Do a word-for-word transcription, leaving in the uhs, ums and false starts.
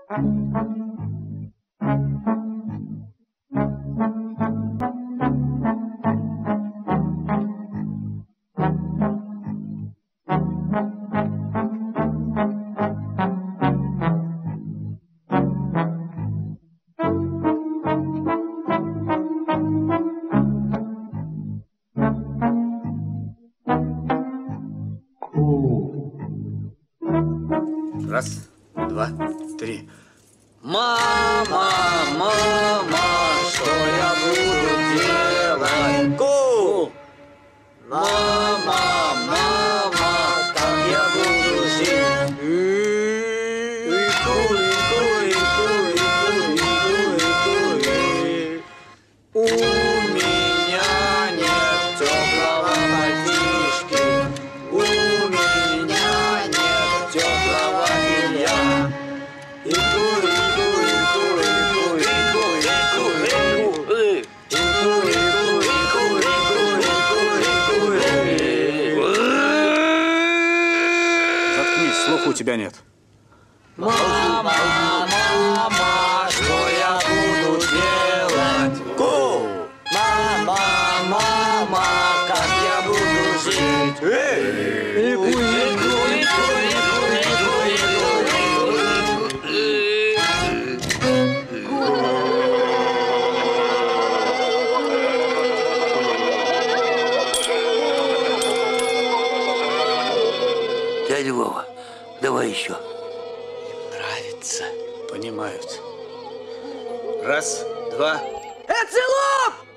Раз, два, три. Мама, мама, что я буду делать? Ку! Мама, мама, как я буду жить? Ику, ику, ику, ику, ику, ику. У меня нет теплого подушки. У меня нет теплого белья. Ику, ику, ику, ику, ику, ику, ику. Ику, ику, ику, ику, ику, ику. Заткнись, слуха у тебя нет. Мама, мама, что я буду делать? Ку! Мама, мама, как я буду жить? Эй! Ику, ику, ику, ику, ику, ику. Дядя Вова, давай еще. Нравится. Понимают. Раз, два. Эцелоп!